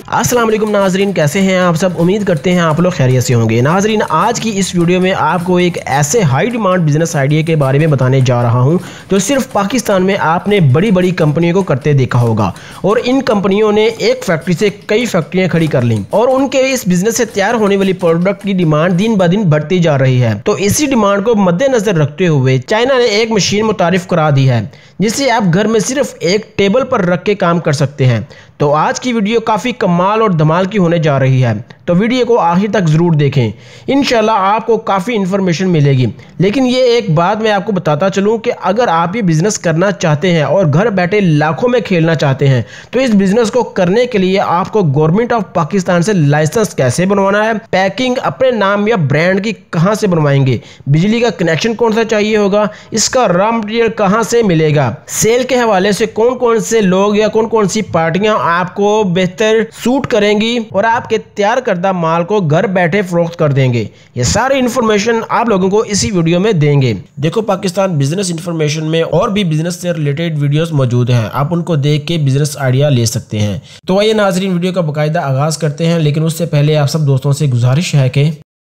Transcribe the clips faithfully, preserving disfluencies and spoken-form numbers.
अस्सलाम वालेकुम नाजरीन, कैसे हैं आप सब। उम्मीद करते हैं आप लोग खैरियत से होंगे। नाजरीन, आज की इस वीडियो में आपको एक ऐसे हाई डिमांड बिजनेस आइडिया के बारे में बताने जा रहा हूं जो सिर्फ पाकिस्तान में आपने बड़ी बड़ी कंपनियों को करते देखा होगा, और इन कंपनियों ने एक फैक्ट्री से कई फैक्ट्रियां खड़ी कर ली और उनके इस बिजनेस से तैयार होने वाली प्रोडक्ट की डिमांड दिन ब दिन बढ़ती जा रही है। तो इसी डिमांड को मद्देनजर रखते हुए चाइना ने एक मशीन मुतारिफ करा दी है जिसे आप घर में सिर्फ एक टेबल पर रख के काम कर सकते हैं। तो आज की वीडियो काफ़ी कमाल और धमाल की होने जा रही है, तो वीडियो को आखिर तक ज़रूर देखें। इंशाल्लाह आपको काफ़ी इन्फॉर्मेशन मिलेगी। लेकिन ये एक बात मैं आपको बताता चलूँ कि अगर आप ये बिज़नेस करना चाहते हैं और घर बैठे लाखों में खेलना चाहते हैं तो इस बिज़नेस को करने के लिए आपको गवर्नमेंट ऑफ पाकिस्तान से लाइसेंस कैसे बनवाना है, पैकिंग अपने नाम या ब्रांड की कहाँ से बनवाएंगे, बिजली का कनेक्शन कौन सा चाहिए होगा, इसका रॉ मटेरियल कहाँ से मिलेगा, सेल के हवाले से कौन कौन से लोग या कौन कौन सी पार्टियां आपको बेहतर सूट करेंगी और आपके तैयार करदा माल को घर बैठे फरोख्त कर देंगे, ये सारी इंफॉर्मेशन आप लोगों को इसी वीडियो में देंगे। देखो, पाकिस्तान बिजनेस इंफॉर्मेशन में और भी बिजनेस से रिलेटेड वीडियोस मौजूद हैं, आप उनको देख के बिजनेस आइडिया ले सकते हैं। तो आइए नाजरीन, वीडियो का बाकायदा आगाज करते हैं, लेकिन उससे पहले आप सब दोस्तों से गुजारिश है कि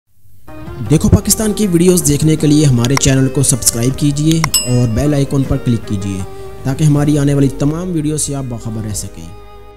देखो पाकिस्तान की वीडियोस देखने के लिए हमारे चैनल को सब्सक्राइब कीजिए और बेल आइकॉन पर क्लिक कीजिए ताकि हमारी आने वाली तमाम वीडियो से आप बाखबर रह सकें।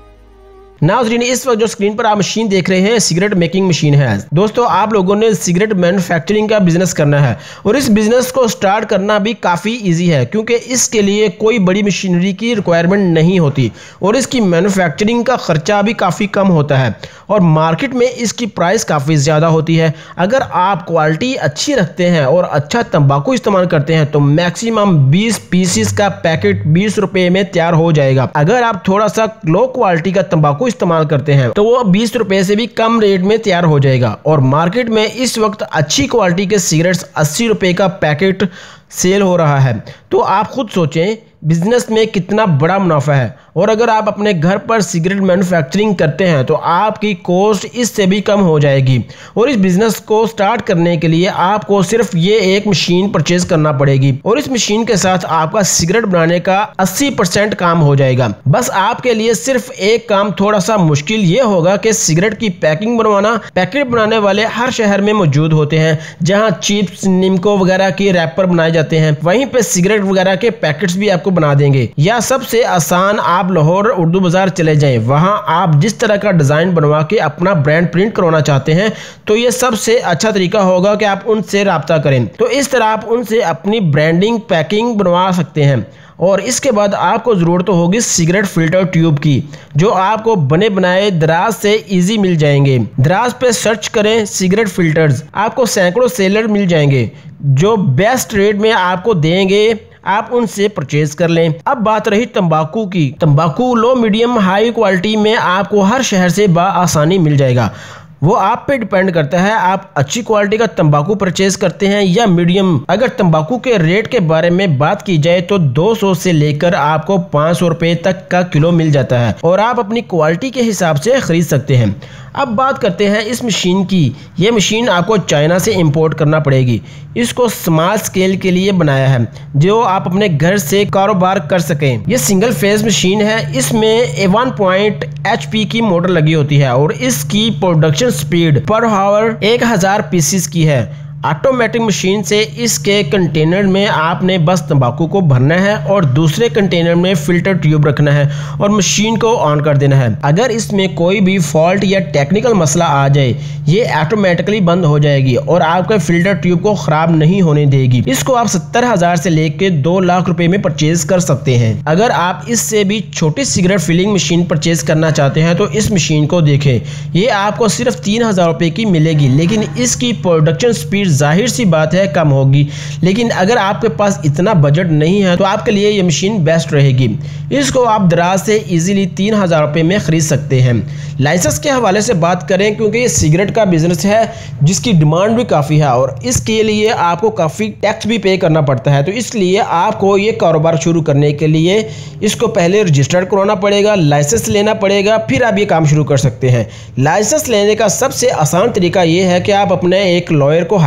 नाज़रीन, इस वक्त जो स्क्रीन पर आप मशीन देख रहे हैं सिगरेट मेकिंग मशीन है। दोस्तों, आप लोगों ने सिगरेट मैन्युफैक्चरिंग का बिजनेस करना है और इस बिजनेस को स्टार्ट करना भी काफ़ी इजी है क्योंकि इसके लिए कोई बड़ी मशीनरी की रिक्वायरमेंट नहीं होती और इसकी मैन्युफैक्चरिंग का खर्चा भी काफ़ी कम होता है और मार्केट में इसकी प्राइस काफ़ी ज़्यादा होती है। अगर आप क्वालिटी अच्छी रखते हैं और अच्छा तंबाकू इस्तेमाल करते हैं तो मैक्सिमम बीस पीसीस का पैकेट बीस रुपये में तैयार हो जाएगा। अगर आप थोड़ा सा लो क्वालिटी का तंबाकू इस्तेमाल करते हैं तो वो बीस रुपए से भी कम रेट में तैयार हो जाएगा और मार्केट में इस वक्त अच्छी क्वालिटी के सिगरेट्स अस्सी रुपए का पैकेट सेल हो रहा है। तो आप खुद सोचें बिजनेस में कितना बड़ा मुनाफा है, और अगर आप अपने घर पर सिगरेट मैन्युफैक्चरिंग करते हैं तो आपकी कॉस्ट इससे भी कम हो जाएगी। और इस बिजनेस को स्टार्ट करने के लिए आपको सिर्फ ये एक मशीन परचेज करना पड़ेगी और इस मशीन के साथ आपका सिगरेट बनाने का अस्सी परसेंट काम हो जाएगा। बस आपके लिए सिर्फ एक काम थोड़ा सा मुश्किल ये होगा कि सिगरेट की पैकिंग बनवाना। पैकेट बनाने वाले हर शहर में मौजूद होते हैं, जहाँ चिप्स निम्को वगैरह के रैपर बनाए जाते हैं, वहीं पे सिगरेट वगैरह के पैकेट्स भी आपको बना देंगे। या सबसे आसान, आप लाहौर उर्दू बाजार चले जाएं, वहां आप जिस तरह का डिजाइन बनवा के अपना ब्रांड प्रिंट करवाना चाहते हैं तो ये सबसे अच्छा तरीका होगा कि आप उनसे राब्ता करें। तो इस तरह आप उनसे अपनी ब्रांडिंग पैकिंग बनवा सकते हैं। और इसके बाद आपको ज़रूरत होगी सिगरेट फिल्टर ट्यूब की, जो आपको बने बनाए दराज से इजी मिल जाएंगे। दराज पे सर्च करें सिगरेट फिल्टर्स, आपको सैकड़ों सेलर मिल जाएंगे जो बेस्ट रेट में आपको देंगे, आप उनसे परचेज कर लें। अब बात रही तंबाकू की। तंबाकू लो मीडियम हाई क्वालिटी में आपको हर शहर से बआसानी मिल जाएगा। वो आप पे डिपेंड करता है आप अच्छी क्वालिटी का तंबाकू परचेज करते हैं या मीडियम। अगर तंबाकू के रेट के बारे में बात की जाए तो दो सौ से लेकर आपको पाँच सौ रुपए तक का किलो मिल जाता है और आप अपनी क्वालिटी के हिसाब से खरीद सकते हैं। अब बात करते हैं इस मशीन की। ये मशीन आपको चाइना से इंपोर्ट करना पड़ेगी। इसको स्मॉल स्केल के लिए बनाया है जो आप अपने घर से कारोबार कर सकें। ये सिंगल फेज मशीन है, इसमें वन पॉइंट एच पी की मोटर लगी होती है और इसकी प्रोडक्शन स्पीड पर आवर एक हजार पीसीस की है। ऑटोमेटिक मशीन से इसके कंटेनर में आपने बस तंबाकू को भरना है और दूसरे कंटेनर में फिल्टर ट्यूब रखना है और मशीन को ऑन कर देना है। अगर इसमें कोई भी फॉल्ट या टेक्निकल मसला आ जाए ये ऑटोमेटिकली बंद हो जाएगी और आपके फिल्टर ट्यूब को खराब नहीं होने देगी। इसको आप सत्तर हजार से लेकर दो लाख रुपए में परचेज कर सकते हैं। अगर आप इससे भी छोटी सिगरेट फिलिंग मशीन परचेज करना चाहते हैं तो इस मशीन को देखें, ये आपको सिर्फ तीन हजार रुपए की मिलेगी, लेकिन इसकी प्रोडक्शन स्पीड जाहिर सी बात है कम होगी। लेकिन अगर आपके पास इतना बजट नहीं है तो आपके लिए ये मशीन बेस्ट रहेगी। इसको आप दराज से इजीली तीन हजार रुपये में खरीद सकते हैं। लाइसेंस के हवाले से बात करें, क्योंकि ये सिगरेट का बिजनेस है जिसकी डिमांड भी काफ़ी है और इसके लिए आपको काफ़ी टैक्स भी पे करना पड़ता है, तो इसलिए आपको ये कारोबार शुरू करने के लिए इसको पहले रजिस्टर करवाना पड़ेगा, लाइसेंस लेना पड़ेगा, फिर आप ये काम शुरू कर सकते हैं। लाइसेंस लेने का सबसे आसान तरीका ये है कि आप अपने एक लॉयर को हायर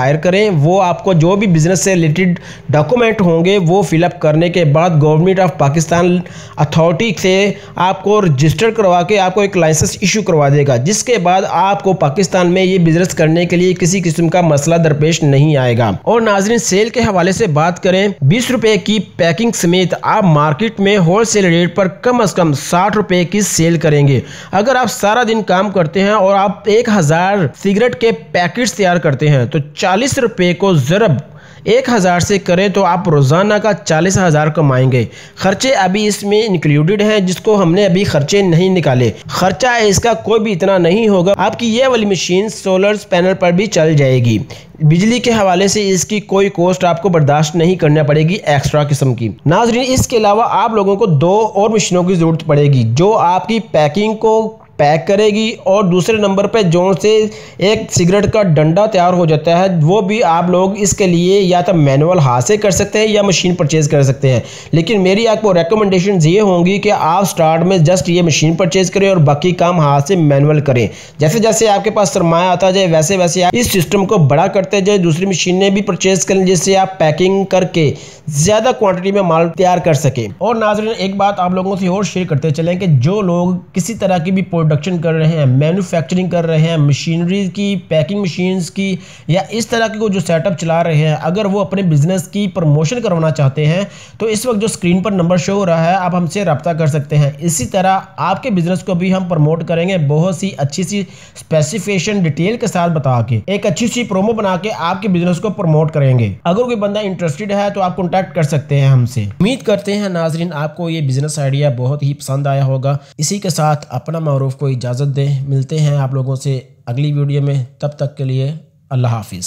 हायर करें। वो आपको जो भी बिजनेस से रिलेटेड डॉक्यूमेंट होंगे वो फिलअप करने के बाद गवर्नमेंट ऑफ पाकिस्तान अथॉरिटी से आपको रजिस्टर करवा के आपको एक लाइसेंस इशू करवा देगा, जिसके बाद आपको पाकिस्तान में ये बिजनेस करने के लिए किसी किस्म का मसला दरपेश नहीं आएगा। और नाजरीन, सेल के हवाले से बात करें, बीस रुपए की पैकिंग समेत आप मार्केट में होलसेल रेट पर कम अज कम साठ रुपए की सेल करेंगे। अगर आप सारा दिन काम करते हैं और आप एक हजार सिगरेट के पैकेट्स तैयार करते हैं तो चालीस रुपए को ज़रब एक हज़ार से करें तो आप रोज़ाना का चालीस हज़ार कमाएंगे। खर्चे अभी इसमें इंक्लूडेड हैं, जिसको हमने अभी खर्चे नहीं निकाले। खर्चा इसका कोई भी इतना नहीं होगा। आपकी ये वाली मशीन सोलर पैनल पर भी चल जाएगी। बिजली के हवाले से इसकी कोई कॉस्ट आपको बर्दाश्त नहीं करना पड़ेगी एक्स्ट्रा किस्म की। नाज़रीन, इसके अलावा आप लोगों को दो और मशीनों की ज़रूरत पड़ेगी जो आपकी पैकिंग को पैक करेगी, और दूसरे नंबर पे जो से एक सिगरेट का डंडा तैयार हो जाता है वो भी आप लोग इसके लिए या तो मैनुअल हाथ से कर सकते हैं या मशीन परचेज कर सकते हैं। लेकिन मेरी आपको रिकमेंडेशन ये होंगी कि आप स्टार्ट में जस्ट ये मशीन परचेज करें और बाकी काम हाथ से मैनुअल करें। जैसे जैसे आपके पास सरमाया आता जाए वैसे वैसे आप इस सिस्टम को बड़ा करते जाए, दूसरी मशीनें भी परचेज करें जिससे आप पैकिंग करके ज़्यादा क्वांटिटी में माल तैयार कर सकें। और नाज़रीन, एक बात आप लोगों से और शेयर करते चलें कि जो लोग किसी तरह की भी प्रोडक्शन कर रहे हैं, मैन्युफैक्चरिंग कर रहे हैं, मशीनरी की, पैकिंग मशीन्स की या इस तरह की जो सेटअप चला रहे हैं, अगर वो अपने बिजनेस की प्रमोशन करवाना चाहते हैं तो इस वक्त जो स्क्रीन पर नंबर शो हो रहा है आप हमसे रब्ता कर सकते हैं। इसी तरह आपके बिजनेस को भी हम प्रमोट करेंगे बहुत सी अच्छी सी स्पेसिफिकेशन डिटेल के साथ बता के, एक अच्छी सी प्रोमो बना के आपके बिजनेस को प्रमोट करेंगे। अगर कोई बंदा इंटरेस्टेड है तो आप कॉन्टैक्ट कर सकते हैं हमसे। उम्मीद करते हैं नाजरीन आपको ये बिजनेस आइडिया बहुत ही पसंद आया होगा। इसी के साथ अपना मारूफ को इजाज़त दें। मिलते हैं आप लोगों से अगली वीडियो में, तब तक के लिए अल्लाह हाफिज़।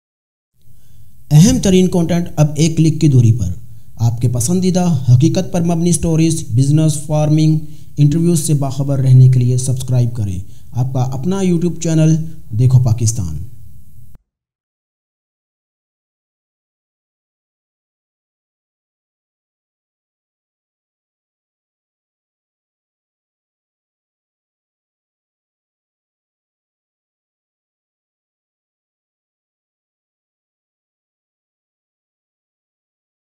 अहम तरीन कंटेंट अब एक क्लिक की दूरी पर। आपके पसंदीदा हकीकत पर मबनी स्टोरीज, बिजनेस, फार्मिंग, इंटरव्यूज से बाखबर रहने के लिए सब्सक्राइब करें आपका अपना यूट्यूब चैनल देखो पाकिस्तान।